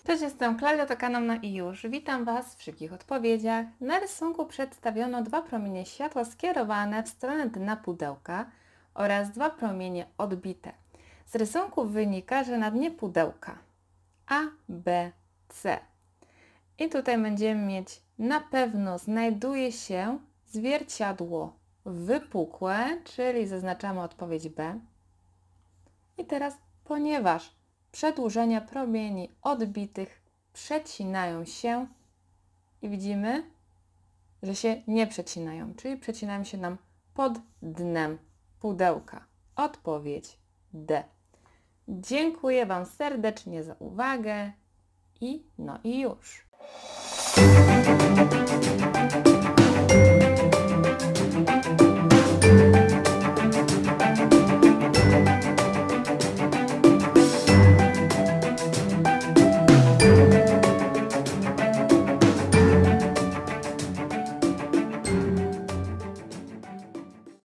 Cześć, jestem Klaudia, to kanał Na i Już. Witam Was w szybkich odpowiedziach. Na rysunku przedstawiono dwa promienie światła skierowane w stronę dna pudełka oraz dwa promienie odbite. Z rysunku wynika, że na dnie pudełka A, B, C. I tutaj będziemy mieć, na pewno znajduje się zwierciadło wypukłe, czyli zaznaczamy odpowiedź B. I teraz, ponieważ przedłużenia promieni odbitych przecinają się i widzimy, że się nie przecinają, czyli przecinają się nam pod dnem pudełka. Odpowiedź D. Dziękuję Wam serdecznie za uwagę i no i już.